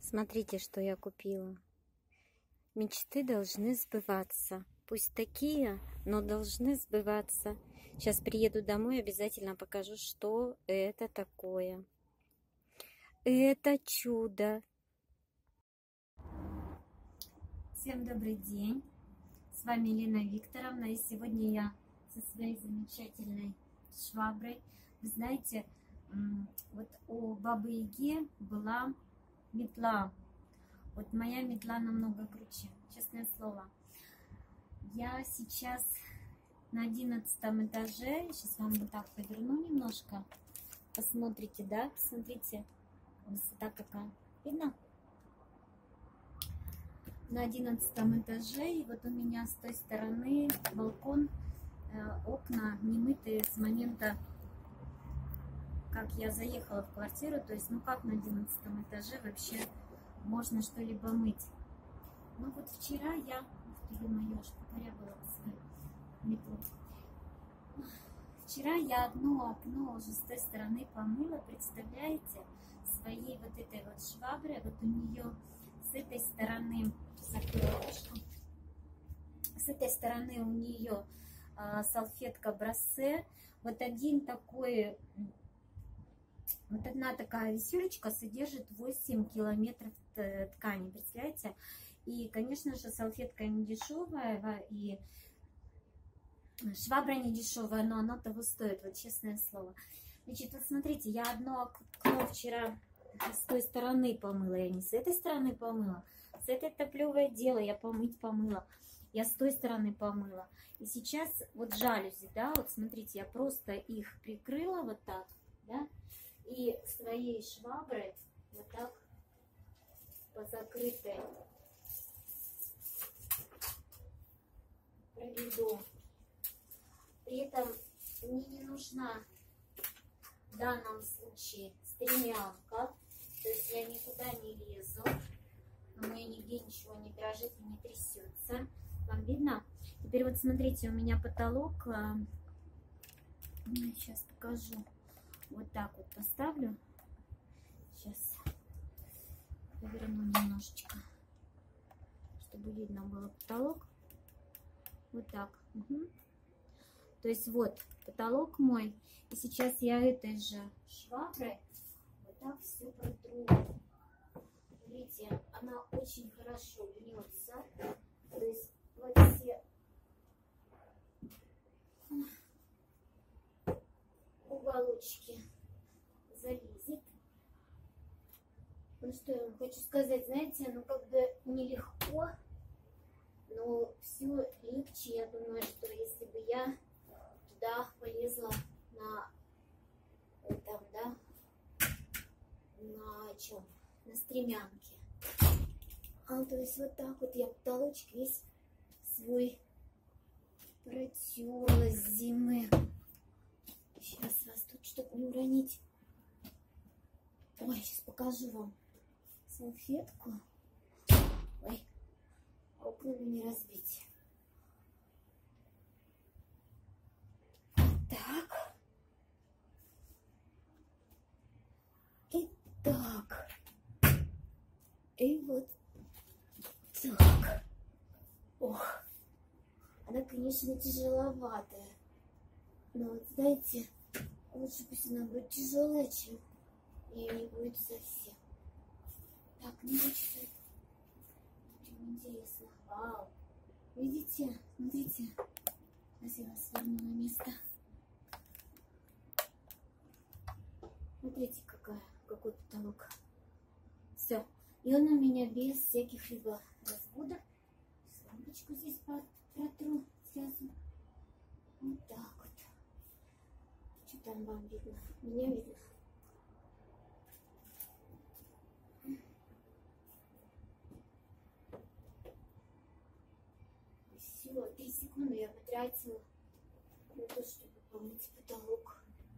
Смотрите, что я купила. Мечты должны сбываться. Пусть такие, но должны сбываться. Сейчас приеду домой, обязательно покажу, что это такое. Это чудо. Всем добрый день. С вами Елена Викторовна. И сегодня я со своей замечательной шваброй. Вы знаете, вот у Бабы Яги была метла. Вот моя метла намного круче, честное слово. Я сейчас на 11 этаже. Сейчас вам вот так поверну немножко. Посмотрите, да? Посмотрите, высота какая. Видно? На 11 этаже. И вот у меня с той стороны балкон, окна не мытые с момента, как я заехала в квартиру. То есть, ну как на 11 этаже вообще можно что-либо мыть? Ну вот вчера я, ё-моё, аж покорябала свою метлу. Вчера я одно окно уже с той стороны помыла, представляете, своей вот этой вот шваброй. Вот у нее с этой стороны, с этой стороны у нее салфетка бросе. Вот один такой, вот одна такая висюлечка содержит 8 километров ткани, представляете? И, конечно же, салфетка не дешевая, и швабра не дешевая, но она того стоит, вот честное слово. Значит, вот смотрите, я одно окно вчера с той стороны помыла, я не с этой стороны помыла. С этой топлевое дело я помыть помыла. Я с той стороны помыла. И сейчас вот жалюзи, да, вот смотрите, я просто их прикрыла вот так, да, и своей шваброй вот так по закрытой проведу. При этом мне не нужна в данном случае стремянка, то есть я никуда не лезу, у меня нигде ничего не дрожит и не трясется. Вам видно? Теперь вот смотрите, у меня потолок, сейчас покажу, вот так вот поставлю, сейчас поверну немножечко, чтобы видно было потолок, вот так. Угу. То есть вот потолок мой. И сейчас я этой же шваброй вот так все протру. Видите, она очень хорошо льется. То есть вот все уголочки залезет. Ну что я вам хочу сказать, знаете, ну как бы нелегко, но все легче. Я думаю, что если бы я туда полезла на этом, да, на чем? На стремянке. То есть вот так вот я потолочек весь свой протерла с зимы. Сейчас вас тут, чтобы не уронить. Ой, сейчас покажу вам салфетку. Ой, окна не разбить. Так. И так. И вот так. Ох. Она, конечно, тяжеловатая. Но вот, знаете, лучше пусть она будет тяжелая, чем ее не будет совсем. Так, ну что очень интересно. Вау. Видите? Смотрите. Сейчас я вас верну на место. Смотрите, какой потолок. Все. И он у меня без всяких либо разводов. Лампочку здесь протру сразу. Вот так вот. Что там вам видно? Меня видно. Все, 3 секунды я потратила на то, чтобы помыть потолок.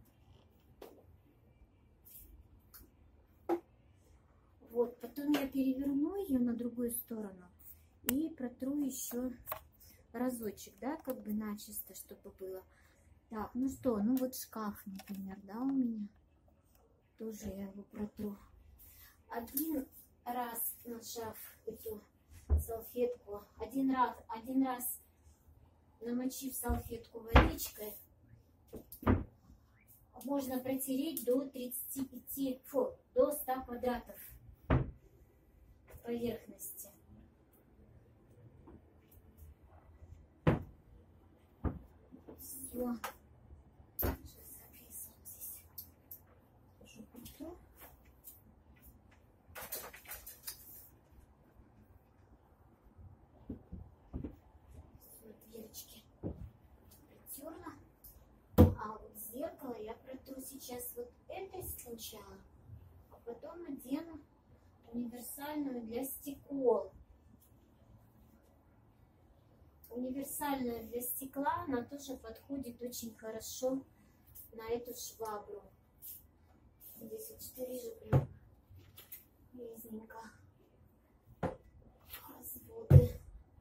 Вот, потом я переверну ее на другую сторону и протру еще разочек, да, как бы начисто, чтобы было. Так, ну что, ну вот шкаф, например, да, у меня. Тоже я его протру. Один раз нажав эту салфетку, один раз намочив салфетку водичкой, можно протереть до 100 квадратов поверхности. Все. Сейчас записываем здесь. Тоже пульту. Все, дверочки протерла. А вот зеркало я протру сейчас вот этой сначала, а потом надену универсальную для стекол. Универсальная для стекла, она тоже подходит очень хорошо на эту швабру. Здесь вот 4 же прям резненько разводы.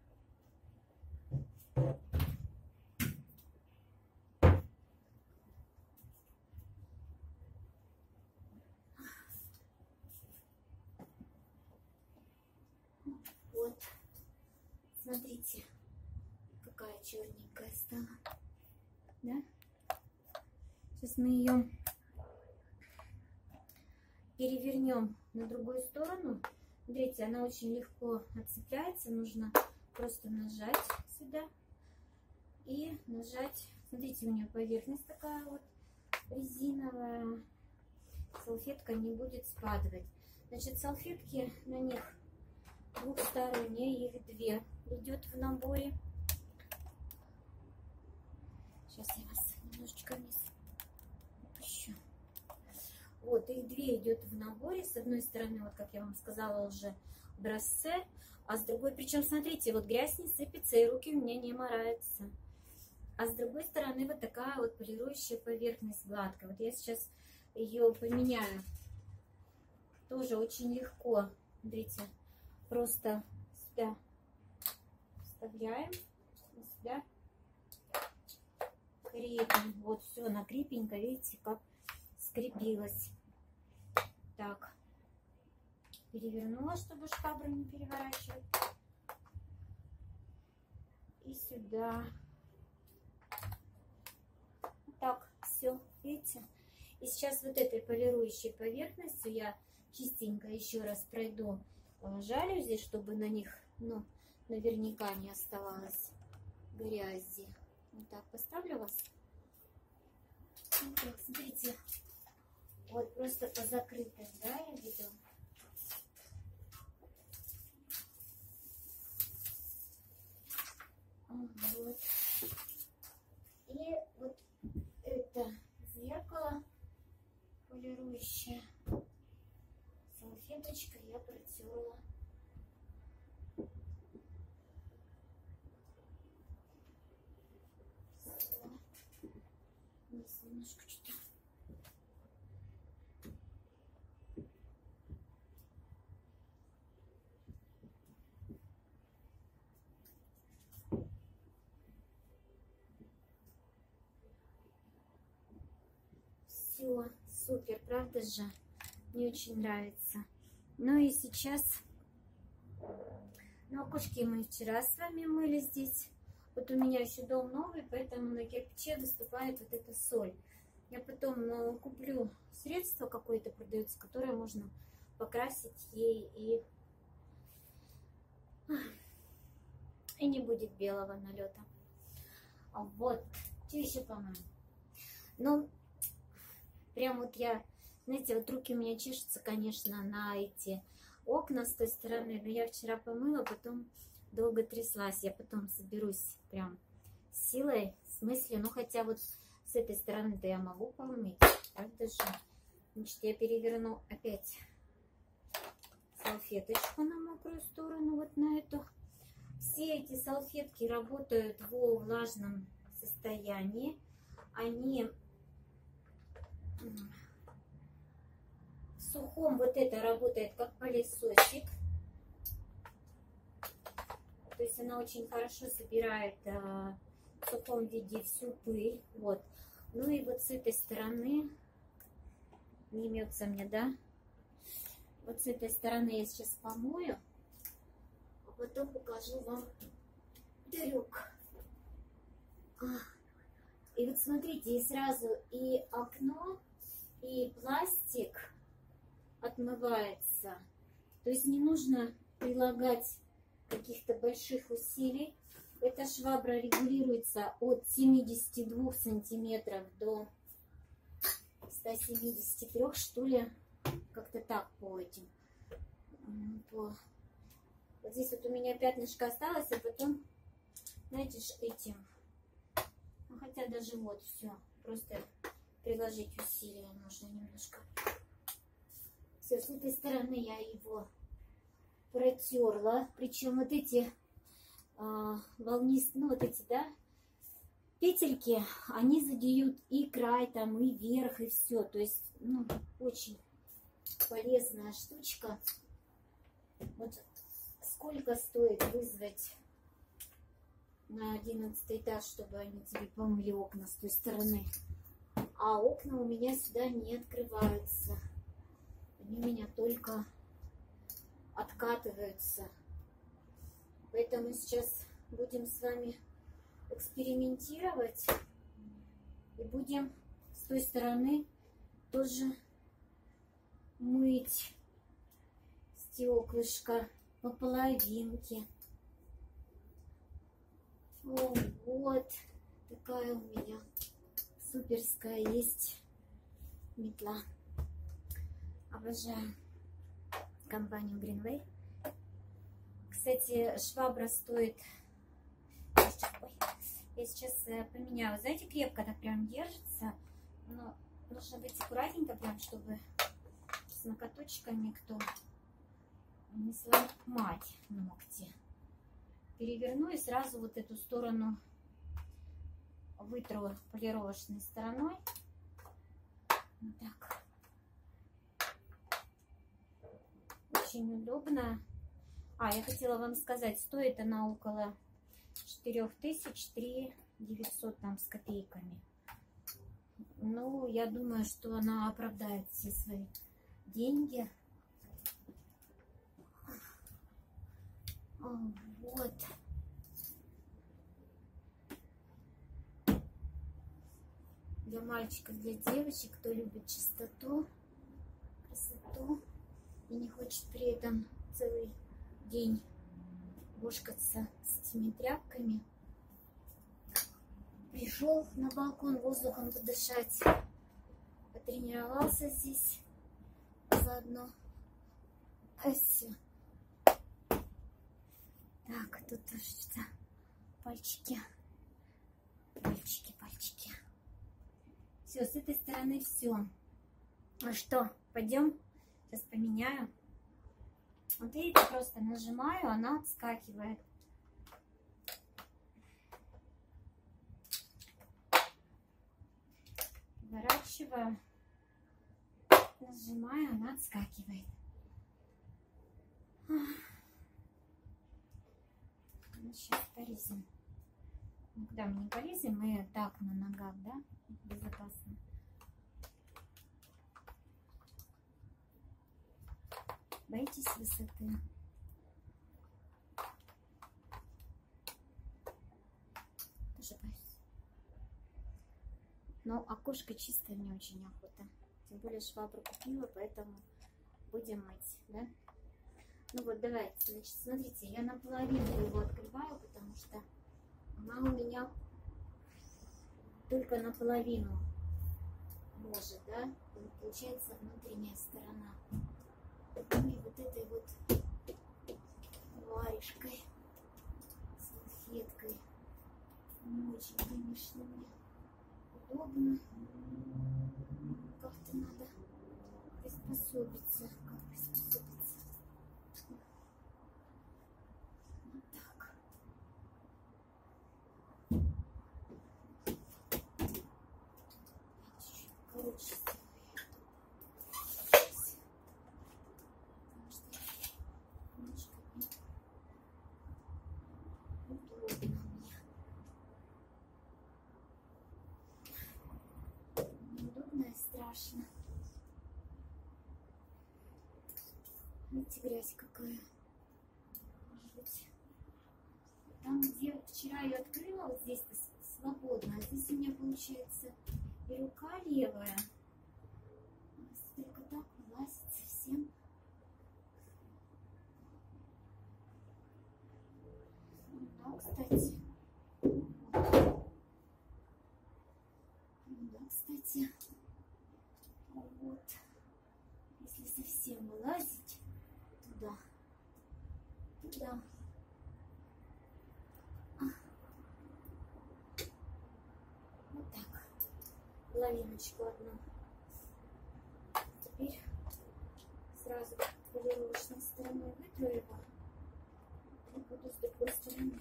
Вот, смотрите, какая черненькая стала, да? Сейчас мы ее перевернем на другую сторону. Смотрите, она очень легко отцепляется, нужно просто нажать сюда и нажать. Смотрите, у нее поверхность такая вот резиновая, салфетка не будет спадывать. Значит, салфетки на них двухсторонние, их 2 идет в наборе. Сейчас я вас немножечко вниз опущу. Вот, их 2 идет в наборе. С одной стороны, вот как я вам сказала, уже брасе, а с другой, причем смотрите, вот грязь не сыпется и руки у меня не мораются. А с другой стороны вот такая вот полирующая поверхность гладкая. Вот я сейчас ее поменяю. Тоже очень легко. Смотрите, просто сюда вставляем, сюда крепим. Вот все, она крепенько, видите, как скрепилась. Так, перевернула, чтобы швабру не переворачивать. И сюда. Так, все, видите? И сейчас вот этой полирующей поверхностью я чистенько еще раз пройду жалюзи, чтобы на них, ну, наверняка не оставалось грязи. Вот так поставлю вас. Вот так, смотрите. Вот просто по закрытой, да, я веду. Вот. И вот это зеркало полирующее. Салфеточкой я протерла. Здесь немножко что-то. Все, супер, правда же? Мне очень нравится. Ну и сейчас, ну, окошки мы вчера с вами мыли здесь. Вот у меня еще дом новый, поэтому на кирпиче выступает вот эта соль. Я потом куплю средство какое-то, продается, которое можно покрасить ей, и не будет белого налета. Вот, что еще, по-моему? Ну, прям вот я, знаете, вот руки у меня чешутся, конечно, на эти окна с той стороны, но я вчера помыла, потом долго тряслась. Я потом соберусь прям силой, с мыслью, ну хотя вот с этой стороны-то я могу помыть, правда же? Значит, я переверну опять салфеточку на мокрую сторону, вот на эту. Все эти салфетки работают во влажном состоянии. Они в сухом, вот это работает как пылесосик. То есть она очень хорошо собирает в сухом виде всю пыль. Вот. Ну и вот с этой стороны не имется мне, да? Вот с этой стороны я сейчас помою, а потом покажу вам трюк. И вот смотрите, и сразу и окно, и пластик отмывается. То есть не нужно прилагать каких-то больших усилий. Эта швабра регулируется от 72 сантиметров до 173, что ли. Как-то так по этим. Вот здесь вот у меня пятнышко осталось, а потом, знаете, этим. Ну, хотя даже вот все. Просто приложить усилия нужно немножко. Все, с этой стороны я его протерла. Причем вот эти волнистые, ну вот эти, да, петельки, они задеют и край там, и верх, и все. То есть, ну, очень полезная штучка. Вот сколько стоит вызвать на 11 этаж, чтобы они тебе помыли окна с той стороны. А окна у меня сюда не открываются. Они у меня только откатываются. Поэтому сейчас будем с вами экспериментировать. И будем с той стороны тоже мыть стеклышко по половинке. О, вот такая у меня суперская есть метла. Обожаю компанию Greenway. Кстати, швабра стоит... Ой, я сейчас поменяю. Знаете, крепко так прям держится. Но нужно быть аккуратненько, прям, чтобы с ноготочками кто не сломать ногти. Переверну и сразу вот эту сторону вытру полировочной стороной. Вот так. Очень удобно. Я хотела вам сказать, стоит она около 4000-3900 там с копейками. Ну, я думаю, что она оправдает все свои деньги. Вот. Для мальчиков, для девочек, кто любит чистоту, красоту и не хочет при этом целый день бошкаться с этими тряпками. Пришел на балкон воздухом подышать, потренировался здесь заодно. Все. Так, тут тоже что-то пальчики. Пальчики. Все, с этой стороны все. Ну что, пойдем? Сейчас поменяю. Вот видите, просто нажимаю, она отскакивает. Поворачиваю, нажимаю, она отскакивает. Сейчас полезем. Ну, куда мы не полезем, мы так на ногах, да? Безопасно. Боитесь высоты? Тоже боюсь. Но окошко чистое, мне очень охота. Тем более швабру купила, поэтому будем мыть, да? Ну вот, давайте, значит, смотрите, я наполовину его открываю, потому что она у меня только наполовину может, да? И получается внутренняя сторона. Ну и вот этой вот варежкой, салфеткой. Не очень, конечно, мне удобно. Как-то надо приспособиться. Как приспособиться? Вот так. Чуть-чуть короче сделаю. Страшно. грязь какая. Жуть. Там, где вчера я открыла, вот здесь-то свободно, а здесь у меня получается и рука левая. Только так вылазит совсем. Да, кстати. Да, кстати. Вот. Если совсем вылазить туда. Вот так. Половиночку одну. Теперь сразу полировочной стороной вытру его и буду с другой стороны.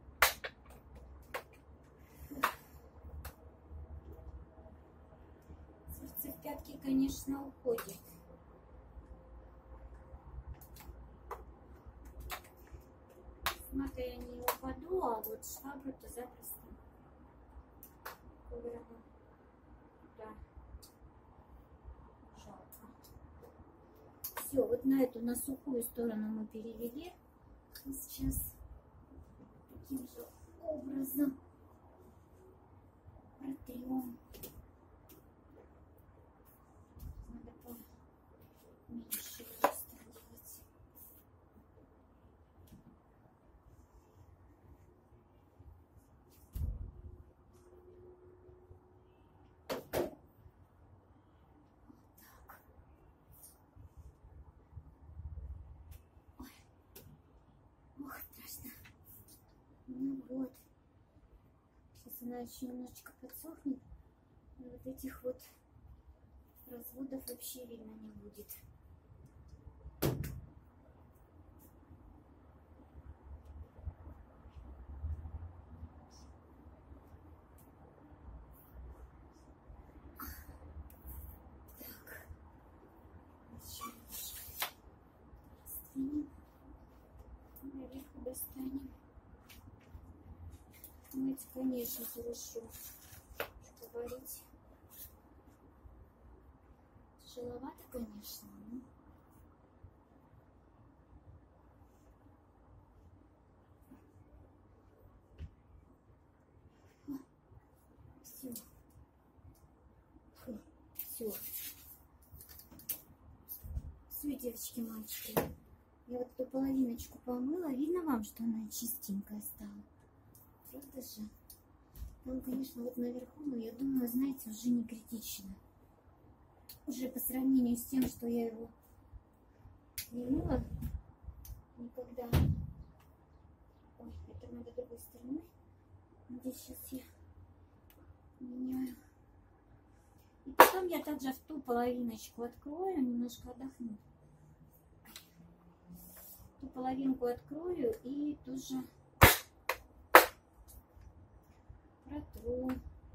Сердце в пятки, конечно, уходит. С матой я не упаду, а вот швабру-то запросто поверну. Да. Все, вот на эту, на сухую сторону мы перевели. И сейчас таким же образом протрем. Надо поменьше просто делать. Ну вот. Сейчас она еще немножечко подсохнет. И вот этих вот разводов вообще видно не будет. Так. Еще немножко сдвинем. Наверх достанем. Мыть, конечно, хорошо. Что говорить? Тяжеловато, конечно, но... Все. Все. Все, девочки, мальчики. Я вот эту половиночку помыла. Видно вам, что она чистенькая стала? Правда же? Там, конечно, вот наверху, но я думаю, знаете, уже не критично. Уже по сравнению с тем, что я его не мыла никогда. Ой, это надо другой стороной. Здесь сейчас я меняю. И потом я также в ту половиночку открою, немножко отдохну. Ту половинку открою и тоже протру.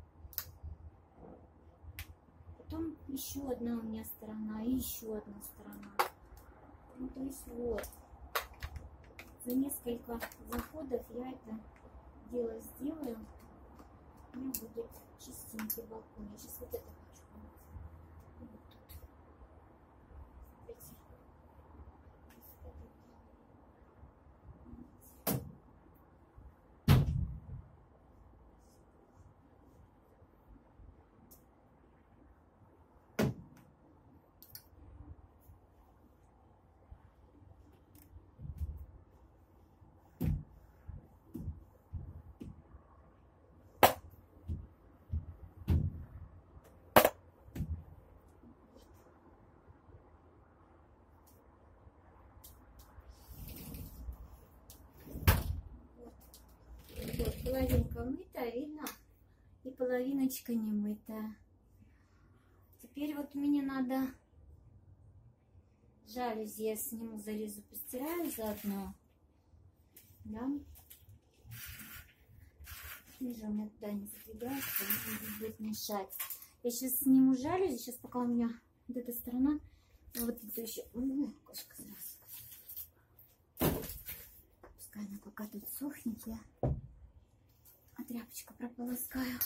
Потом еще одна у меня сторона и еще одна сторона. Ну, то есть вот. За несколько заходов я это дело сделаю. У меня будет чистенький балкон. Я сейчас вот это хочу помыть. Вот тут. Смотрите. Вот, половинка мытая, видно, и половиночка не мытая. Теперь вот мне надо жалюзи, я сниму, залезу, постираю заодно. Да? Ниже у меня туда не задвигается, не будет мешать. Я сейчас сниму жалюзи, сейчас пока у меня вот эта сторона, вот это еще, кошка сразу. Пускай она пока тут сохнет, я тряпочку прополоскаю.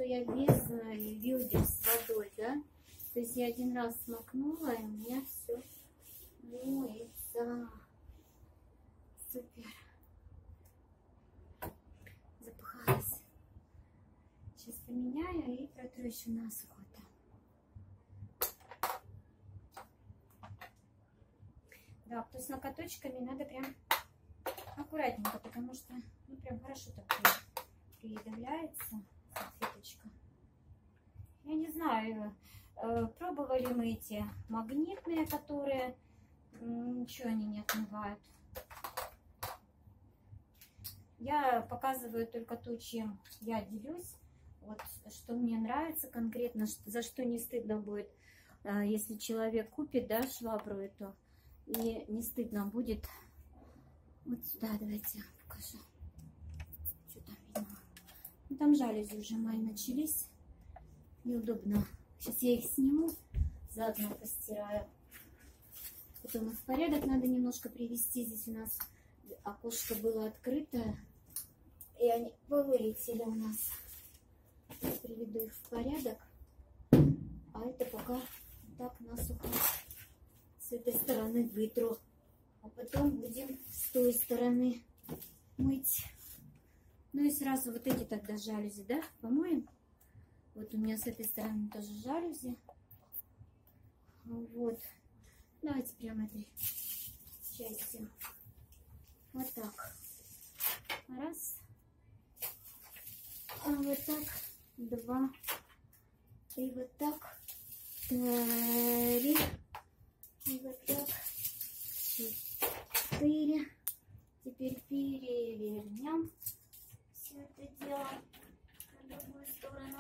что я без ведер с водой, да? То есть я один раз смакнула, и у меня все моется. Супер. Запыхалась. Сейчас поменяю и протру еще насухо. Да, то есть накаточками надо прям аккуратненько, потому что ну прям хорошо так придавляется салфеточка. Я не знаю, пробовали мы эти магнитные, которые ничего они не отмывают. Я показываю только то, чем я делюсь, вот что мне нравится конкретно, за что не стыдно будет, если человек купит, да, швабру эту, и не стыдно будет. Вот сюда давайте покажу. Что там видно? Ну, там жалюзи уже мои начались. Неудобно. Сейчас я их сниму, заодно постираю. Потом их в порядок надо немножко привести. Здесь у нас окошко было открытое, и они повылетели у нас. Приведу их в порядок. А это пока так насухо с этой стороны вытру. А потом будем с той стороны мыть. Ну и сразу вот эти тогда жалюзи, да, помоем. Вот у меня с этой стороны тоже жалюзи. Вот. Давайте прямо этой частью. Вот так. Раз. А вот так. Два. И вот так. Три. И вот так. 4. Теперь перевернем все это дело на другую сторону.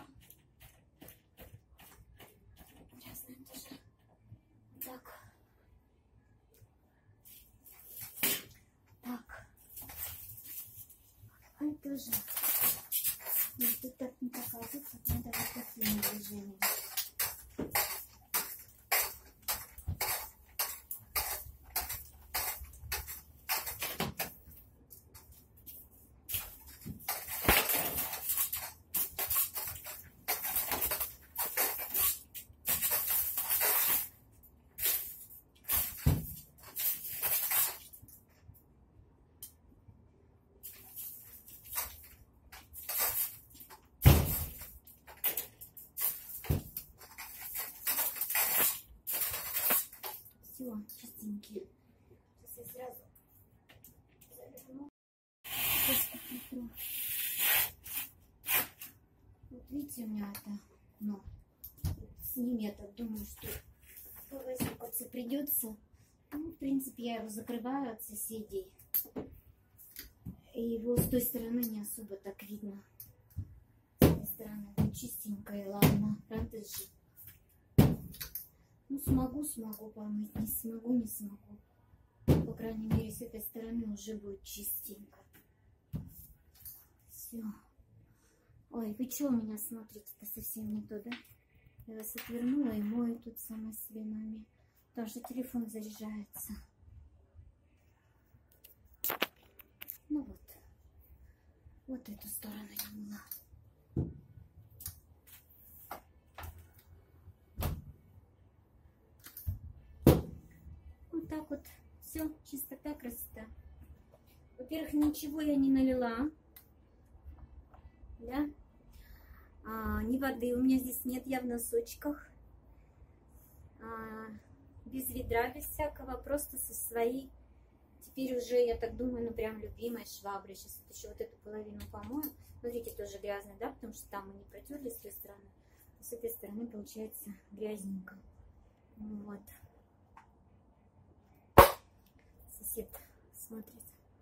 Сейчас нам тоже так. Так. А тоже. Нет, тут так не показывается, надо вот такими движениями. Все, чистенькие. Сейчас я сразу заверну. Вот видите, у меня это, ну, с ним я так думаю, что повозюкаться придется. Ну, в принципе, я его закрываю от соседей. И его с той стороны не особо так видно. С этой стороны это чистенькое, ладно, правда же? Ну, смогу помыть, не смогу. По крайней мере, с этой стороны уже будет чистенько. Все. Ой, вы что у меня смотрите-то совсем не то, да? Я вас отвернула и мою тут сама себе маме. Потому что телефон заряжается. Ну вот. Вот эту сторону я мыла. Вот так вот. Все, чистота, красота. Во-первых, ничего я не налила. Да? Ни воды у меня здесь нет, я в носочках. Без ведра, без всякого, просто со своей, теперь уже, я так думаю, ну прям любимой шваброй. Сейчас вот еще вот эту половину помою. Смотрите, тоже грязно, да, потому что там мы не протерли с той стороны. А с этой стороны получается грязненько. Вот. Сосед смотрит.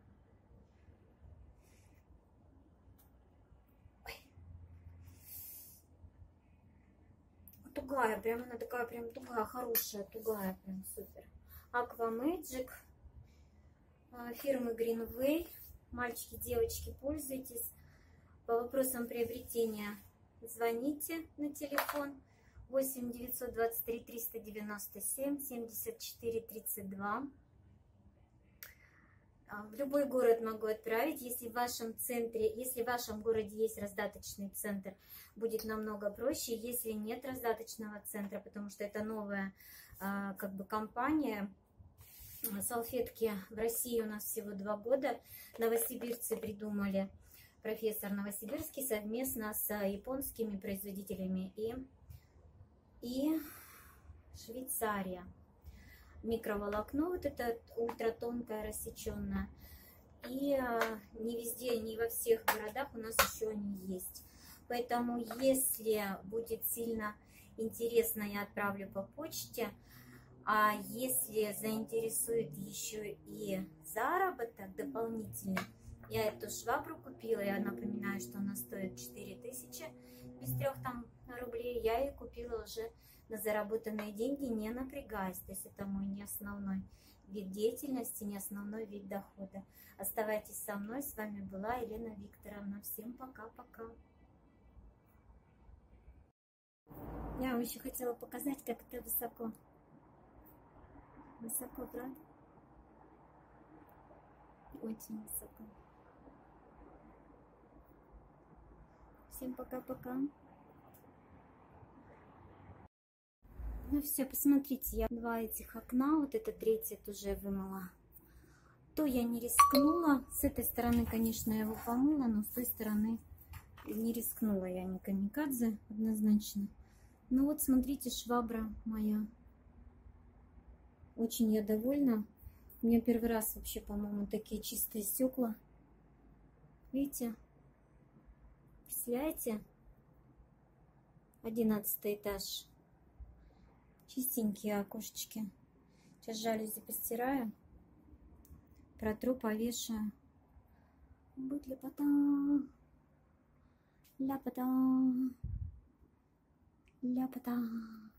Тугая, прям она такая прям тугая, хорошая, тугая, прям супер. Aqua Magic фирмы Greenway. Мальчики, девочки, пользуйтесь. По вопросам приобретения звоните на телефон 8 923 397 74 32. В любой город могу отправить. Если в вашем центре, если в вашем городе есть раздаточный центр, будет намного проще. Если нет раздаточного центра, потому что это новая как бы компания, салфетки в России у нас всего 2 года. Новосибирцы придумали, профессор Новосибирский, совместно с японскими производителями и Швейцария. Микроволокно, вот это ультратонкое, рассеченное. И не везде, не во всех городах у нас еще они есть. Поэтому, если будет сильно интересно, я отправлю по почте. А если заинтересует еще и заработок дополнительный, я эту швабру купила. Я напоминаю, что она стоит 4000 без 3 там рублей. Я ее купила уже на заработанные деньги, не напрягаясь. То есть это мой не основной вид деятельности, не основной вид дохода. Оставайтесь со мной. С вами была Елена Викторовна. Всем пока-пока. Я вам еще хотела показать, как это высоко. Высоко, правда? Очень высоко. Всем пока-пока. Ну все, посмотрите, я 2 этих окна, вот это 3-е тоже вымыла. То я не рискнула. С этой стороны, конечно, я его помыла, но с той стороны не рискнула я, не камикадзе однозначно. Ну вот, смотрите, швабра моя. Очень я довольна. У меня первый раз вообще, по-моему, такие чистые стекла. Видите? Представляете? 11-й этаж. Чистенькие окошечки. Сейчас жалюзи постираю. Протру, повешаю. Будет ляпота. Ляпота. Ляпота.